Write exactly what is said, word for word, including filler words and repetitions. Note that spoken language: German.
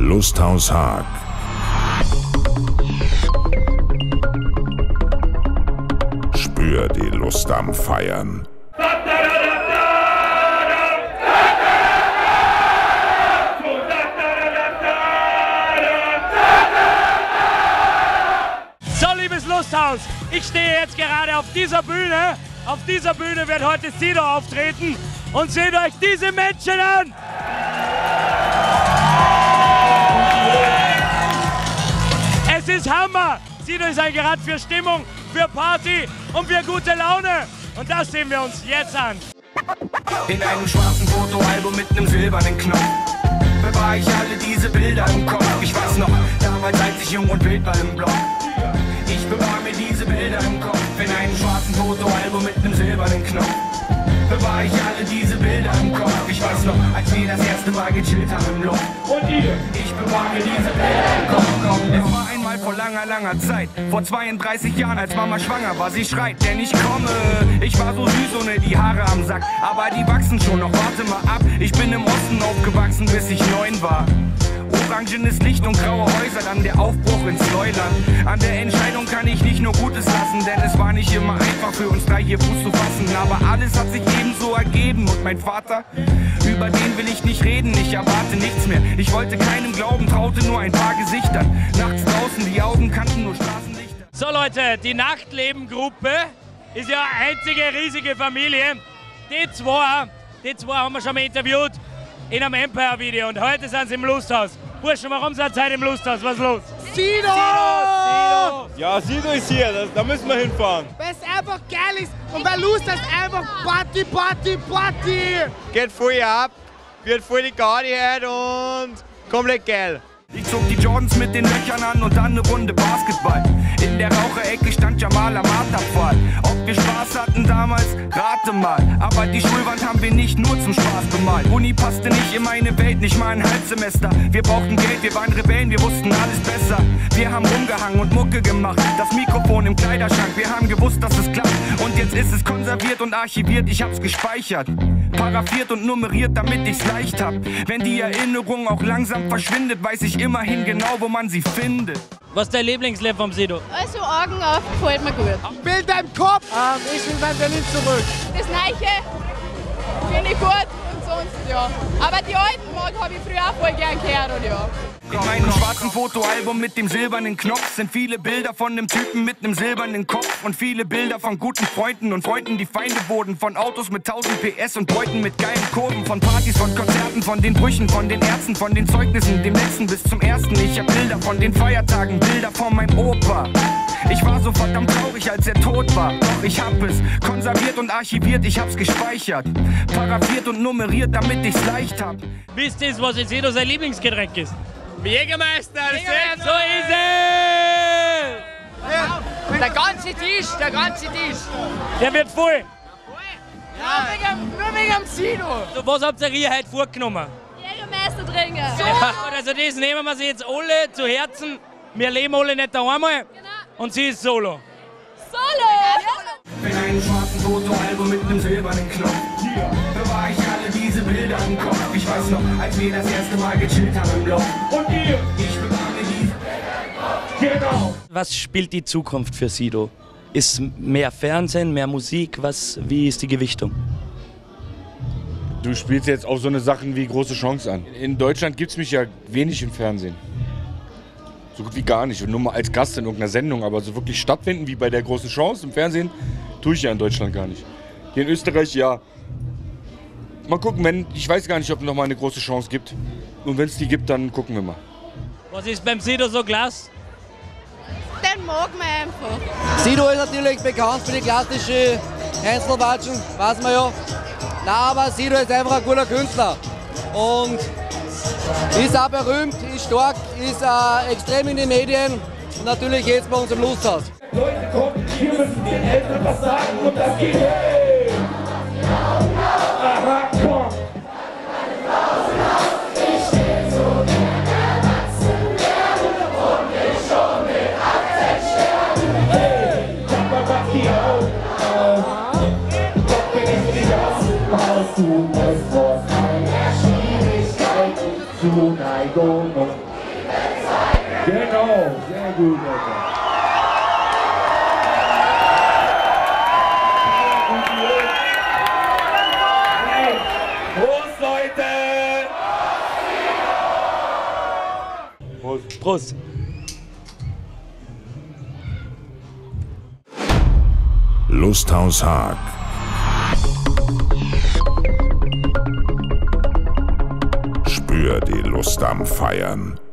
Lusthaus Haag. Spür die Lust am Feiern. So, liebes Lusthaus, ich stehe jetzt gerade auf dieser Bühne. Auf dieser Bühne wird heute Sido auftreten. Und seht euch diese Menschen an! Es ist Hammer! Sido ist ein Garant für Stimmung, für Party und für gute Laune. Und das sehen wir uns jetzt an. In einem schwarzen Fotoalbum mit einem silbernen Knopf bewahre ich alle diese Bilder im Kopf. Ich weiß noch, damals als ich jung und wild war im Block. Ich bewahre mir diese Bilder im Kopf. In einem schwarzen Fotoalbum mit einem silbernen Knopf bewahre ich alle diese Bilder im Kopf. Ich weiß noch, als wir das erste Mal gechillt haben im Loch. Und ihr? Ich bewahre mir diese Bilder im Kopf. Es war einmal vor langer, langer Zeit, vor zweiunddreißig Jahren, als Mama schwanger war. Sie schreit, denn ich komme. Ich war so süß ohne die Haare am Sack, aber die wachsen schon noch, warte mal ab. Ich bin im Osten aufgewachsen, bis ich neun war. Orangenes Licht und graue Häuser, dann der Aufbruch ins Neuland. An der Entscheidung kann ich nicht nur Gutes lassen, denn es war nicht immer einfach für uns drei hier Fuß zu fassen. Aber alles hat sich ebenso ergeben und mein Vater, über den will ich nicht reden, ich erwarte nichts mehr. Ich wollte keinem glauben, traute nur ein paar Gesichtern. Nachts draußen, die Augen kannten nur Straßenlichter. So Leute, die Nachtleben-Gruppe ist ja eine einzige riesige Familie. Die zwei, die zwei haben wir schon mal interviewt in einem Empire-Video und heute sind sie im Lusthaus. Burschen, warum seid ihr heute im Lusthaus? Was ist los? Sido! Sido! Ja, Sido ist hier, das, da müssen wir hinfahren. Weil es einfach geil ist und bei Lusthaus einfach Party, Party, Party! Geht voll ab, wird voll die Gaudi heute und komplett geil. Ich zog die Jordans mit den Löchern an und dann eine Runde Basketball. In der Raucherecke stand Jamal am Marterpfahl. Ob wir Spaß hatten damals? Rate mal. Aber die Schulwand haben wir nicht nur zum Spaß bemalt. Uni passte nicht in meine Welt, nicht mal ein Halbsemester. Wir brauchten Geld, wir waren Rebellen, wir wussten alles besser. Wir haben rumgehangen und Mucke gemacht. Das Mikrofon im Kleiderschrank, wir haben gewusst, dass es klappt. Und jetzt ist es konserviert und archiviert, ich hab's gespeichert. Paraphiert und nummeriert, damit ich's leicht hab. Wenn die Erinnerung auch langsam verschwindet, weiß ich immerhin genau, wo man sie findet. Was ist dein Lieblingslied vom Sido? Also Augen auf, gefällt mir gut. Bilder im Kopf! Ähm, ich will mein Berlin zurück. Das Neiche finde ich gut und sonst ja. Aber die alten Mag habe ich früher auch voll gern gehört und ja. In meinem schwarzen Fotoalbum mit dem silbernen Knopf sind viele Bilder von einem Typen mit einem silbernen Kopf und viele Bilder von guten Freunden und Freunden, die Feinde wurden, von Autos mit tausend P S und Beuten mit geilen Kurven, von Partys, von Konzerten, von den Brüchen, von den Ärzten, von den Zeugnissen, dem letzten bis zum ersten. Ich hab Bilder von den Feiertagen, Bilder von meinem Opa. Ich war so verdammt traurig, als er tot war. Doch ich hab es konserviert und archiviert, ich hab's gespeichert. Paraphiert und nummeriert, damit ich's leicht hab. Wisst ihr, was in Sido sein Lieblingsgetränk ist? Jägermeister, So ist es! Der ganze Tisch, der ganze Tisch. Der wird voll. Ja, wegen, nur wegen dem Sido. So, was habt ihr hier heute vorgenommen? Jägermeister trinken. Ja, also das nehmen wir sich jetzt alle zu Herzen. Wir leben alle nicht einmal. Genau. Und sie ist solo. Solo! In einem schwarzen Fotoalbum mit einem silbernen Knopf bewahre ich alle diese Bilder im Kopf. Ich weiß noch, als wir das erste Mal gechillt haben im Loch. Und ihr? Ich bewahre mir diese Bilder im Kopf. Genau! Was spielt die Zukunft für Sido? Ist mehr Fernsehen, mehr Musik? Was, wie ist die Gewichtung? Du spielst jetzt auch so eine Sachen wie Große Chance an. In Deutschland gibt es mich ja wenig im Fernsehen. So gut wie gar nicht. Und nur mal als Gast in irgendeiner Sendung. Aber so wirklich stattfinden wie bei der Großen Chance im Fernsehen, tue ich ja in Deutschland gar nicht. Hier in Österreich, ja. Mal gucken, wenn, ich weiß gar nicht, ob es noch mal eine große Chance gibt. Und wenn es die gibt, dann gucken wir mal. Was ist beim Sido so klasse? Den mag man einfach. Sido ist natürlich bekannt für die klassische Einzelwatschen, weiß man ja. Nein, aber Sido ist einfach ein guter Künstler. Und ist auch berühmt, ist stark, ist äh, extrem in den Medien und natürlich jetzt bei uns im Lusthaus. Leute, kommt, wir müssen den Eltern was sagen und das geht hey! Aha, komm! Ich stehe so gerne erwachsen werden und ich schon mit achtzehn Sternen. Hey, Papa, mach die Augen auf. Doch bin ich nicht aus dem Haus, du musst vor keiner Schwierigkeit, Zuneigung und Genau, sehr gut, Alter. Prost, Leute! Prost. Prost. Lusthaus Haag. Spür die Lust am Feiern.